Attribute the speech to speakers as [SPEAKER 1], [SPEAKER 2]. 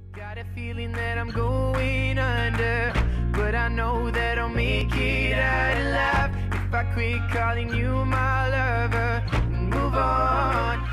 [SPEAKER 1] Got a feeling that I'm going under, but I know that I'll make it out alive if I quit calling you my lover and move on.